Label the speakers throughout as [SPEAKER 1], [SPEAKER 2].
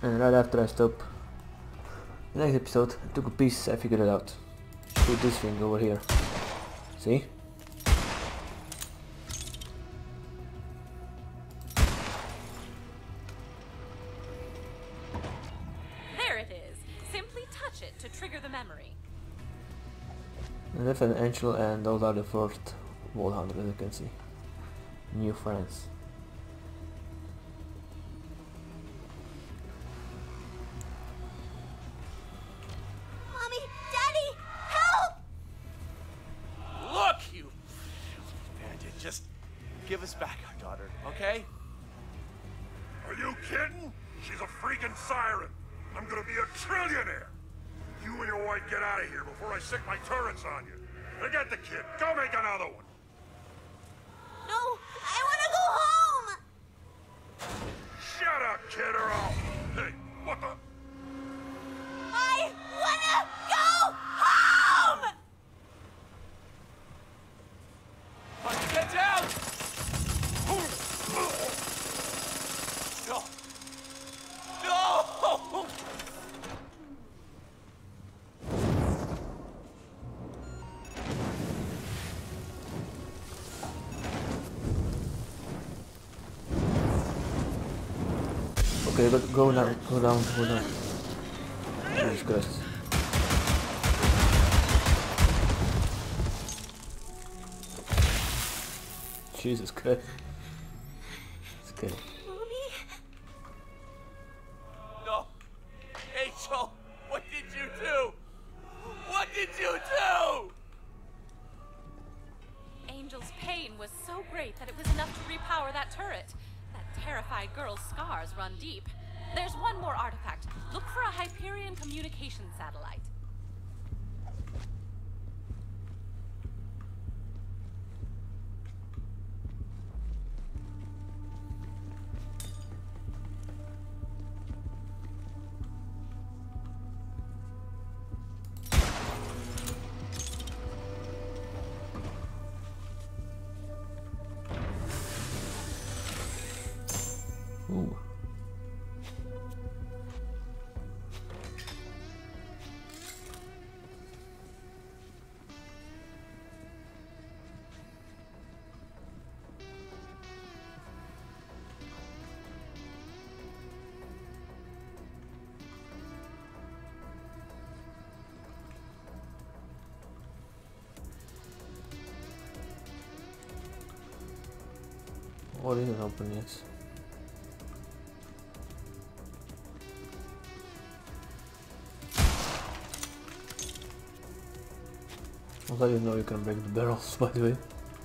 [SPEAKER 1] And right after I stop the next episode, I took a piece, I figured it out. Put this thing over here. See?
[SPEAKER 2] There it is. Simply touch it to trigger the memory.
[SPEAKER 1] And that's an angel, and those are the first wall hunters, as you can see. New friends.
[SPEAKER 3] Mommy! Daddy! Help!
[SPEAKER 4] Look, you bandit. Just give us back our daughter, okay?
[SPEAKER 5] Are you kidding? She's a freaking siren. I'm gonna be a trillionaire. You and your wife get out of here before I sick my turrets on you. Forget the kid. Go make another one.
[SPEAKER 3] No! I wanna go home!
[SPEAKER 5] Shut up, kid, or I'll... Hey, what the...
[SPEAKER 3] I wanna go home!
[SPEAKER 4] Get down! No! No!
[SPEAKER 1] Okay, but go down, go down, go down. Jesus Christ. Jesus Christ. It's okay.
[SPEAKER 3] Mommy?
[SPEAKER 4] No! Angel! What did you do? What did you do?
[SPEAKER 2] Angel's pain was so great that it was enough to repower that turret. That terrified girl's scars run deep. There's one more artifact. Look for a Hyperion communication satellite.
[SPEAKER 1] Ooh. What is it open yet? Also, I didn't know you can break the barrels, by the way.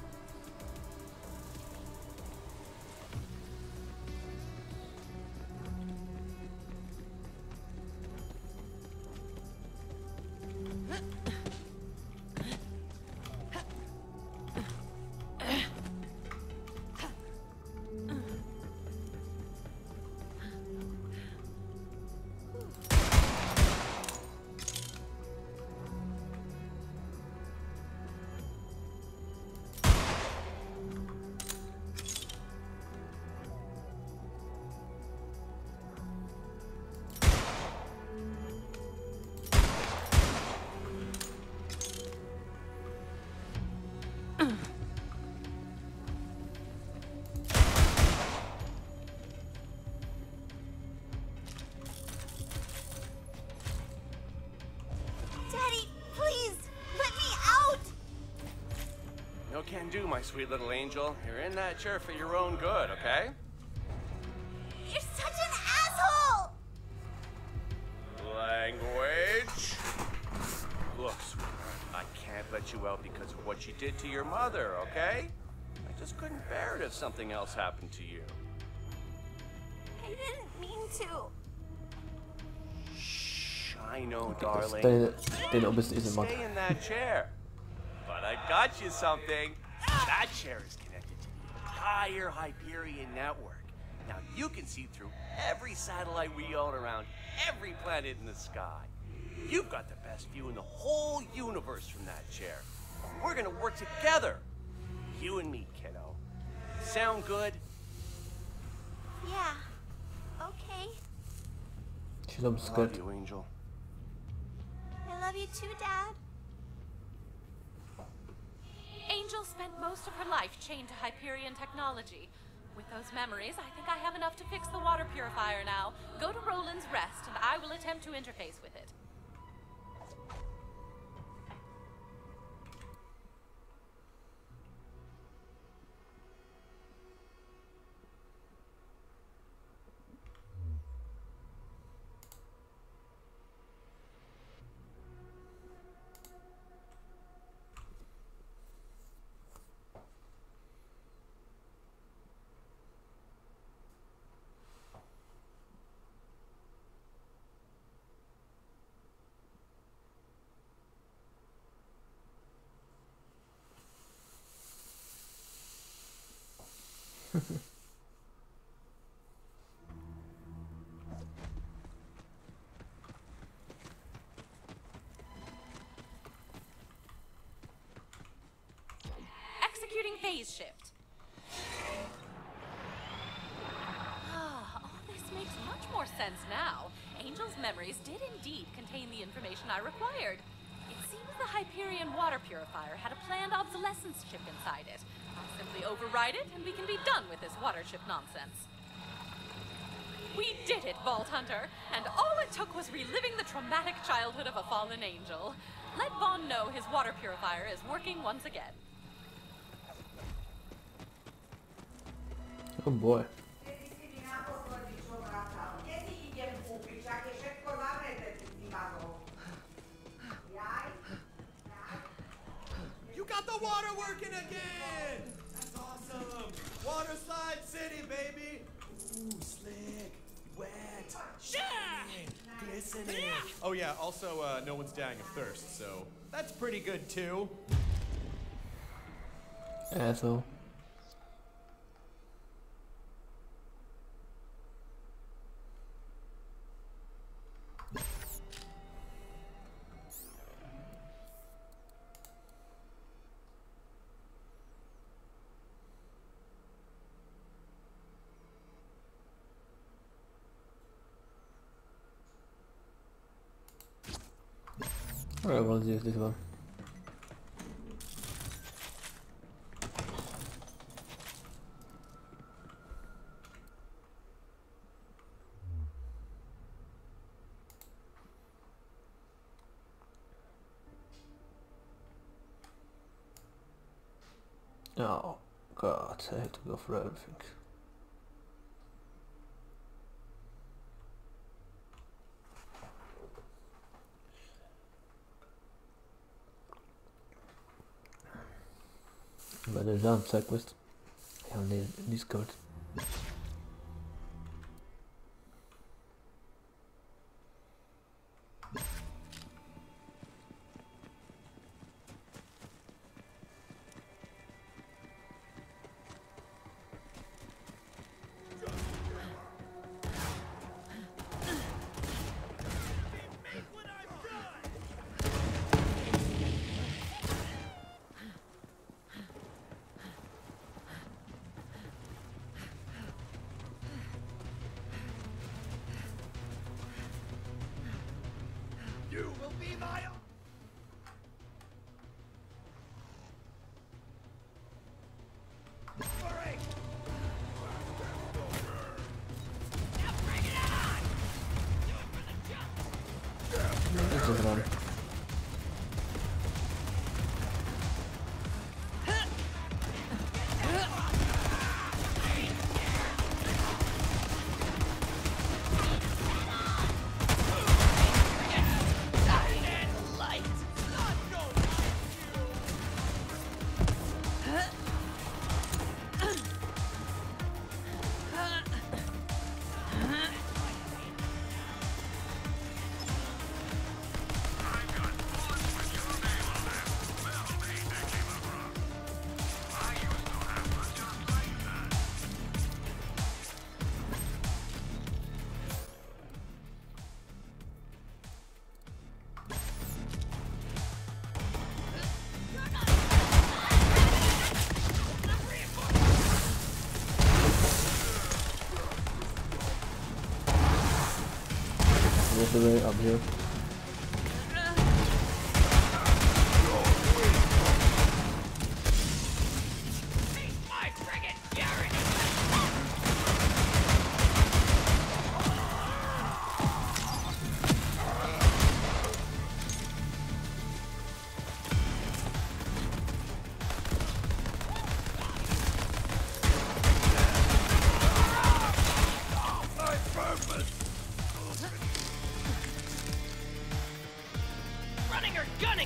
[SPEAKER 3] Daddy, please, let me out!
[SPEAKER 4] No can do, my sweet little angel. You're in that chair for your own good, okay?
[SPEAKER 3] You're such an asshole!
[SPEAKER 4] Language. Look, sweetheart, I can't let you out because of what you did to your mother, okay? I just couldn't bear it if something else happened to you.
[SPEAKER 3] I didn't mean to.
[SPEAKER 4] Shh, I know, darling.
[SPEAKER 1] Stay obviously isn't much.
[SPEAKER 4] Stay in that chair. But I got you something. That chair is connected to the entire Hyperion network. Now you can see through every satellite we own around every planet in the sky. You've got the best view in the whole universe from that chair. We're gonna work together. You and me, kiddo. Sound good?
[SPEAKER 3] Yeah, okay.
[SPEAKER 1] She's almost
[SPEAKER 4] I love
[SPEAKER 1] scared.
[SPEAKER 4] you, Angel.
[SPEAKER 3] I love you too, Dad.
[SPEAKER 2] Angel spent most of her life chained to Hyperion technology. With those memories, I think I have enough to fix the water purifier now. Go to Roland's Rest, and I will attempt to interface with it. Executing phase shift. All this makes much more sense now. Angel's memories did indeed contain the information I required. It seems the Hyperion water purifier had a planned obsolescence chip inside it. I'll simply override it and we can be done with this water chip nonsense. We did it, Vault Hunter, and all it took was reliving the traumatic childhood of a fallen angel. Let Vaughn know his water purifier is working once again.
[SPEAKER 1] Oh boy.
[SPEAKER 6] You got the water working again! That's awesome! Water slide city, baby! Ooh, slick, wet, shining, glistening. Oh yeah, also no one's dying of thirst, so that's pretty good too.
[SPEAKER 1] Asshole. Alright, we'll use this one. Oh god, I have to go for everything. But there's one side quest I haven't need discovered.
[SPEAKER 6] You will be my... Break! Now bring it on! Do it for the jump!
[SPEAKER 1] This is one. There's the way up here.
[SPEAKER 2] Running or gunning?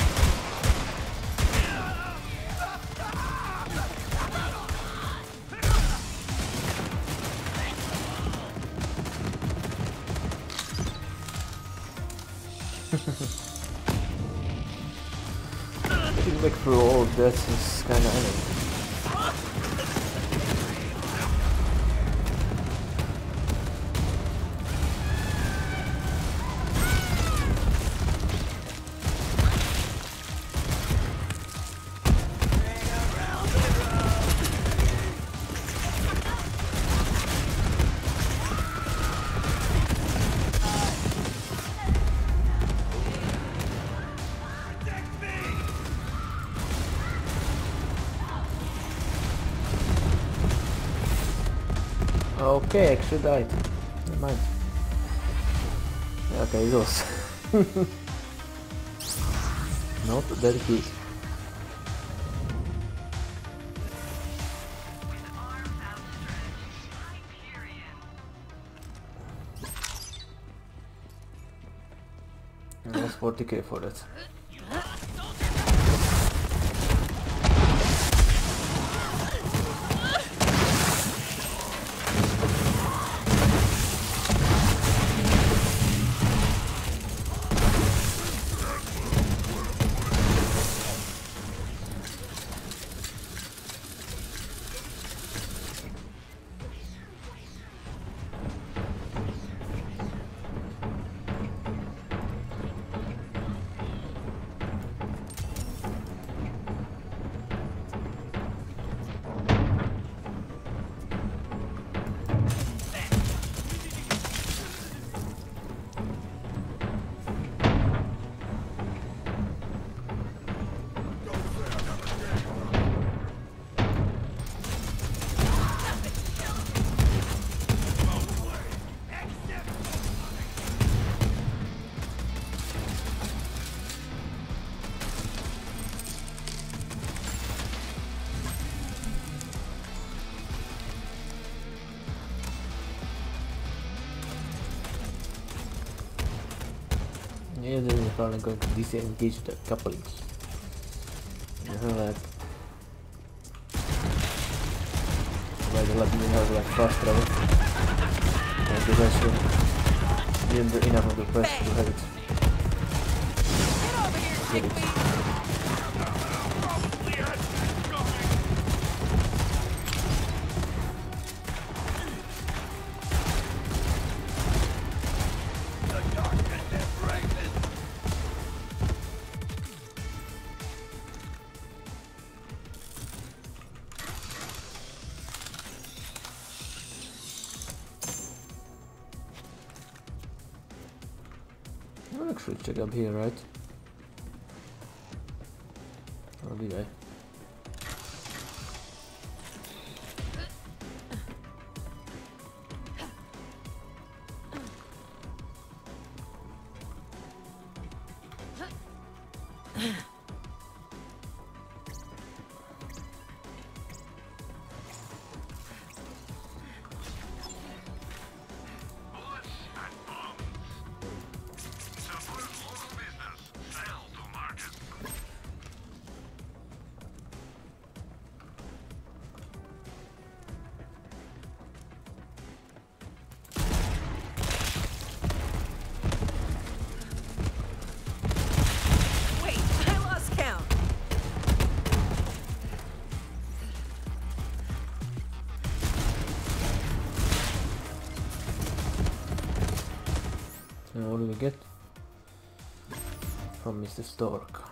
[SPEAKER 1] Getting back through all of that is kinda annoying. Okay, actually died. Never mind. Okay, it was not that good. And that's 40k for that. Yeah, then we're probably going to disengage the couplings. Like, rather let me have like fast travel. And the rest will render enough of the press to have it. Get it. I'll actually check up here, right? Or did I? And what do we get from Mr. Stork?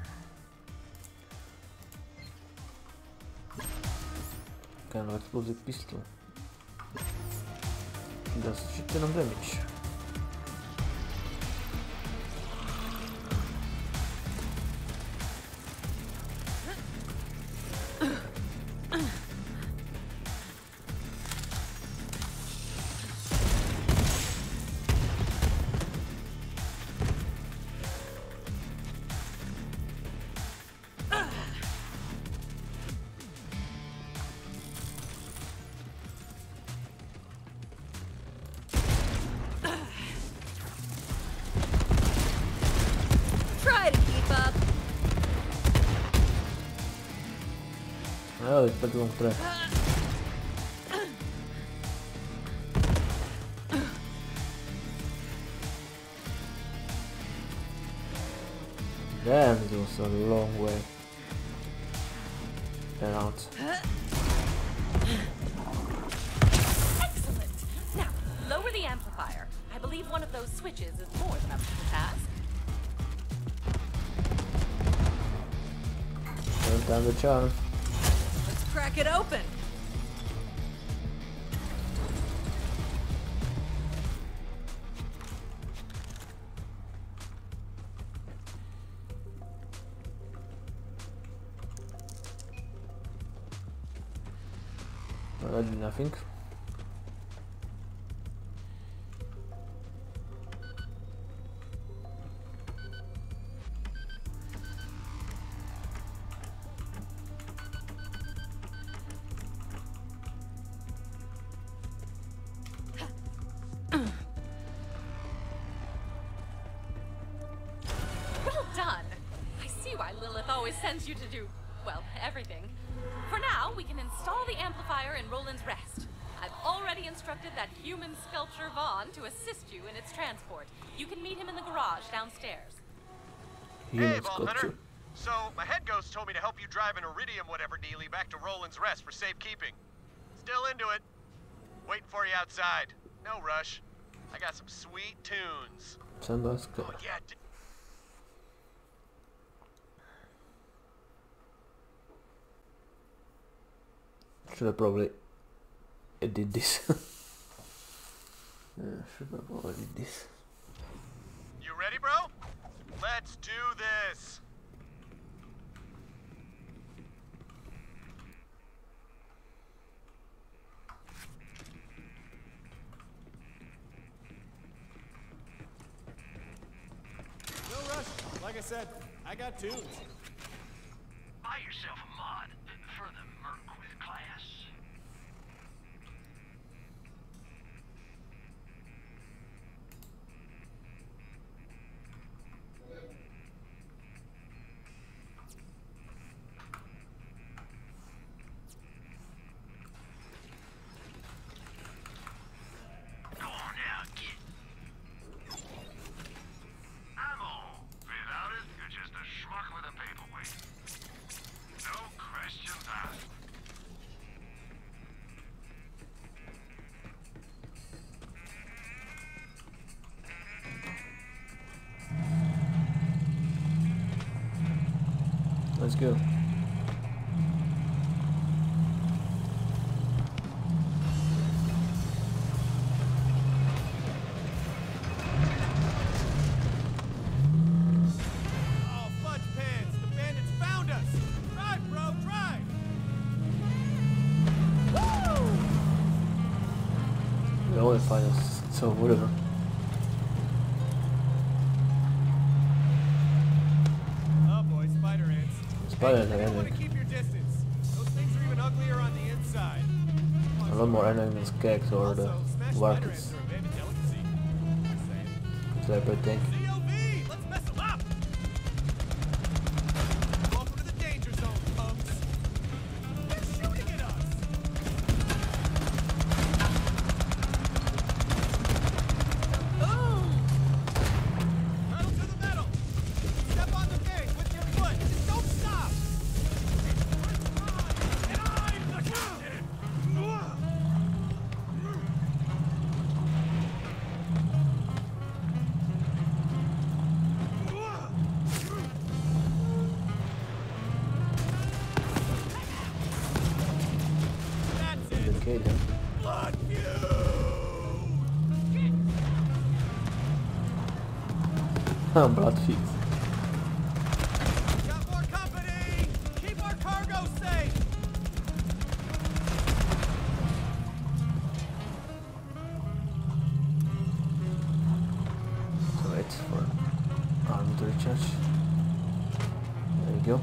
[SPEAKER 1] Kind of explosive pistol. Does shit ton of damage. it's pretty long track. Damn, it was a long way around.
[SPEAKER 2] Excellent! Now, lower the amplifier. I believe one of those switches is more than up to the task.
[SPEAKER 1] Turn down the charm.
[SPEAKER 2] Let's crack it open.
[SPEAKER 1] I did nothing.
[SPEAKER 2] Well done! I see why Lilith always sends you to do, well, everything. For now, we can install the amplifier in Roland's Rest. I've already instructed that human sculpture Vaughn to assist you in its transport. You can meet him in the garage downstairs.
[SPEAKER 1] Human
[SPEAKER 7] Hey, Vault Hunter.
[SPEAKER 1] sculpture.
[SPEAKER 7] So, my head ghost told me to help you drive an Iridium whatever dealie back to Roland's Rest for safekeeping. Still into it. Waiting for you outside. No rush. I got some sweet tunes.
[SPEAKER 1] Sandals.
[SPEAKER 7] Oh, yeah.
[SPEAKER 1] Should have probably edit this. Should have probably did this.
[SPEAKER 7] You ready, bro? Let's do this.
[SPEAKER 6] No rush. Like I said, I got tunes.
[SPEAKER 8] Buy yourself a mod for the Merc with class. Go on now, get. I'm all. Without it, you're just a schmuck with a paperweight. No questions asked.
[SPEAKER 1] Let's go.
[SPEAKER 6] Oh, fudge pants! The bandits found us! Drive, bro, drive!
[SPEAKER 1] They always find us, so whatever.
[SPEAKER 6] Oh boy, spider ants.
[SPEAKER 1] Spider
[SPEAKER 6] Hey, you want to
[SPEAKER 1] ants.
[SPEAKER 6] keep your distance. Those things are even uglier on the inside.
[SPEAKER 1] A lot more enemies cakes or the
[SPEAKER 6] Also, smashed spider
[SPEAKER 1] workers.
[SPEAKER 6] ants are a bandit delicacy. Just saying.
[SPEAKER 1] So I pretty think.
[SPEAKER 6] COV! Let's mess them up! Welcome to the danger zone, punks. They're shooting at us! Boom! Pedal to the metal! Step on the gate with your foot! Just don't stop! And I'm the captain! That's it!
[SPEAKER 1] Didn't kill him.
[SPEAKER 6] Blood feud!
[SPEAKER 1] Blood feet.
[SPEAKER 6] Got more company! Keep our cargo safe!
[SPEAKER 1] So wait for arm to recharge. There you go.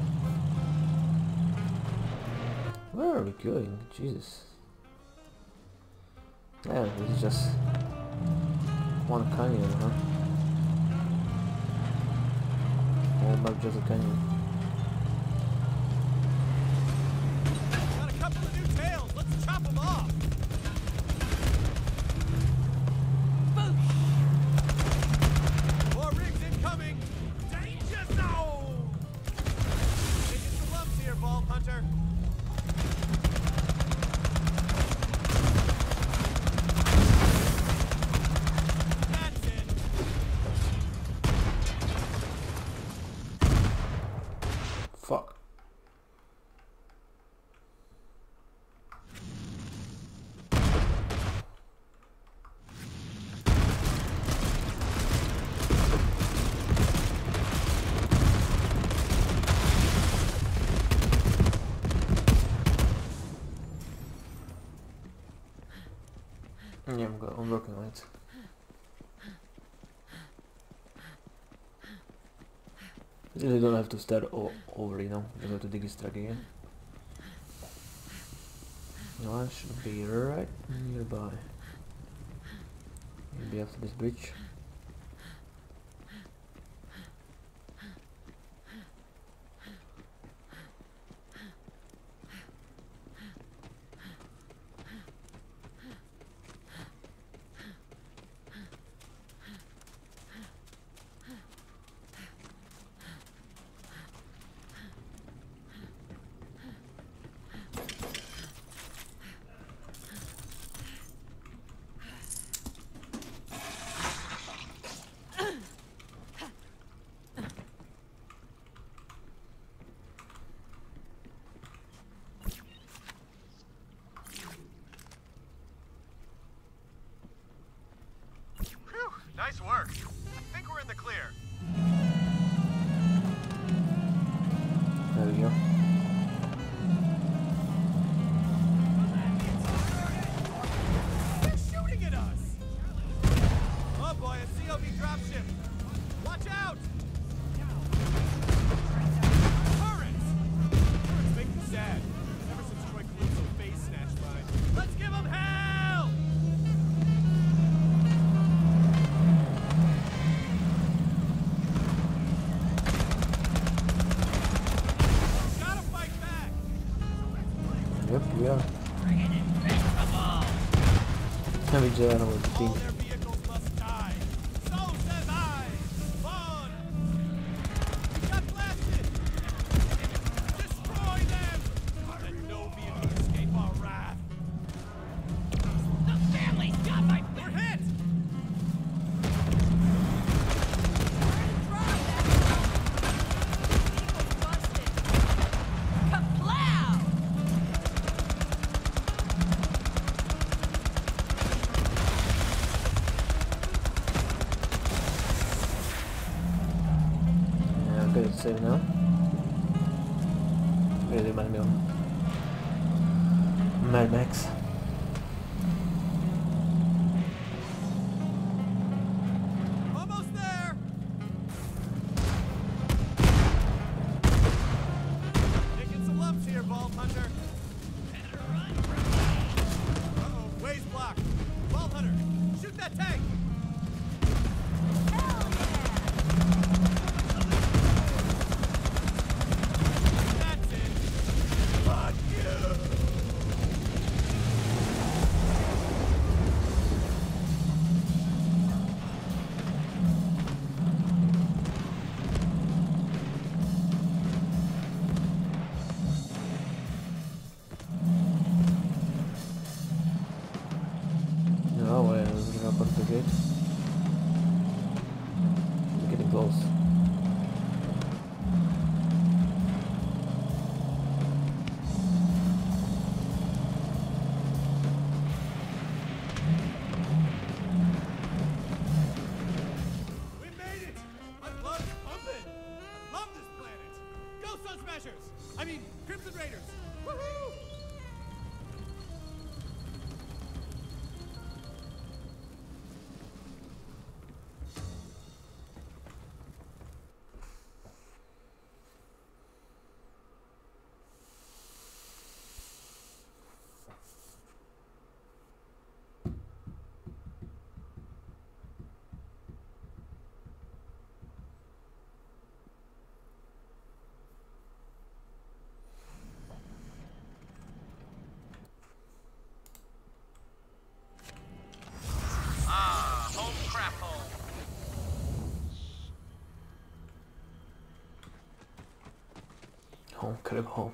[SPEAKER 1] Where are we going? Jesus. Yeah, this is just one canyon, huh? Whole map just a canyon.
[SPEAKER 6] Got a off! More rigs incoming! Danger zone! Taking some lumps here, Vault Hunter. That's it.
[SPEAKER 1] Fuck. Yeah, I'm working on it. You don't have to start over, you know. You have to dig this track again. No, I should be right nearby. Maybe after this bridge.
[SPEAKER 7] Whew, nice work. I think we're in the clear.
[SPEAKER 1] There we go.
[SPEAKER 6] They're shooting at us! Oh boy, a COV dropship! Watch out! Turrets! Turrets make me sad. Ever since Troy Calypso face snatched mine. Let's give them hell! Gotta fight back!
[SPEAKER 1] Yep, we are. Heavy Jana with the
[SPEAKER 6] All
[SPEAKER 1] team.
[SPEAKER 6] their vehicles must die. So says I. Vaughn! We got blasted! Destroy them! Let no vehicle escape our wrath. The family's got my back! We're hit!
[SPEAKER 2] Kaplow!
[SPEAKER 1] Yeah, I'm gonna save now. Really remind me of Mad Max.
[SPEAKER 6] Almost there! Taking some lumps here, Vault Hunter. Uh-oh, way's blocked. Vault Hunter, shoot that tank! That's it! Fuck you!
[SPEAKER 1] No way, I was gonna open the gate. We're getting close.
[SPEAKER 6] We made it! My blood's pumping! I love this planet! Go Sun Smashers! I mean, Crimson Raiders! Woohoo!
[SPEAKER 1] home, gotta go home.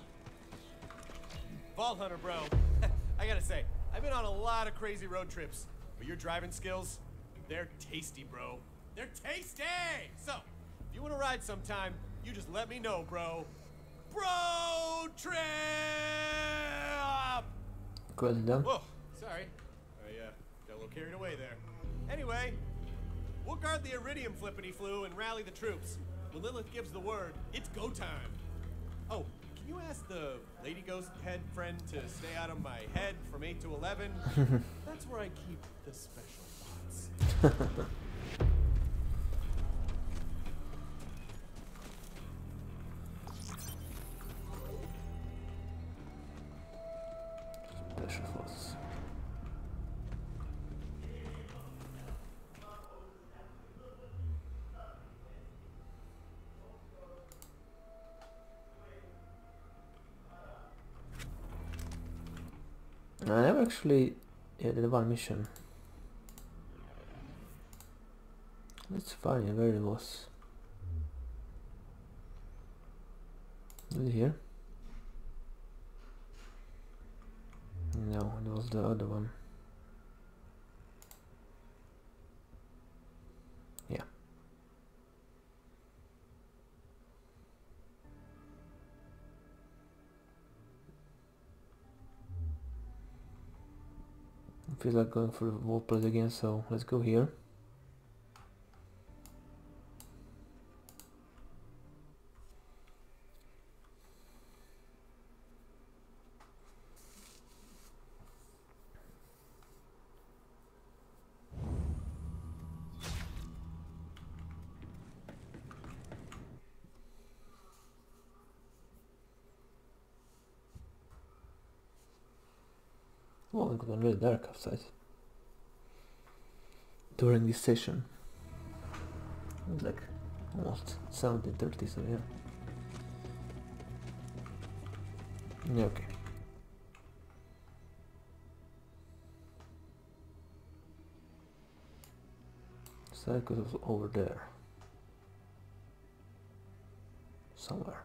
[SPEAKER 6] Vault Hunter, bro. I gotta say, I've been on a lot of crazy road trips, but your driving skills, they're tasty, bro. They're tasty! So, if you want to ride sometime, you just let me know, bro. Bro trip!
[SPEAKER 1] Well done.
[SPEAKER 6] Whoa, sorry. I got a little carried away there. Anyway, we'll guard the Iridium flippity-flu and rally the troops. When Lilith gives the word, it's go time. Oh, can you ask the Lady Ghost head friend to stay out of my head from 8 to 11? That's where I keep the special thoughts.
[SPEAKER 1] Special thoughts. I never actually did one mission. Let's find where it was. Is it here? No, it was the other one. Yeah. I feel like going for the wall place again, so let's go here. Oh, it got really dark outside during this session. It was like almost 17:30, so yeah. Yeah, okay. Cycle was over there. Somewhere.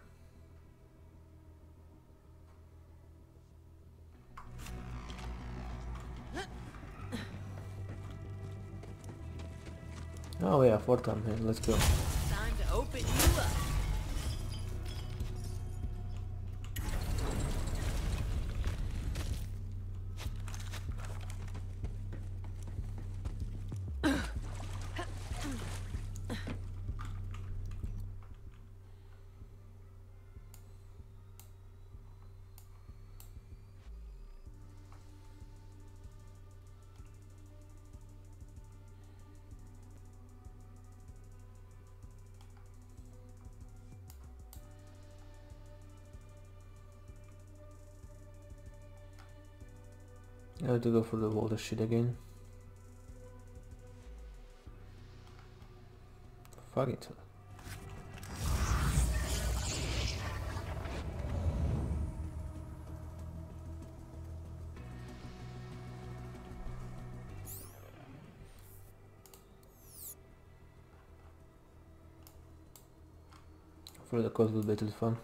[SPEAKER 1] Oh yeah, fourth time here, let's go.
[SPEAKER 2] Time to open you up.
[SPEAKER 1] I have to go for the water shit again. Fuck it. For the cost will be a little fun.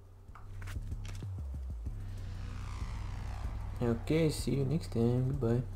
[SPEAKER 1] Okay, see you next time. Goodbye.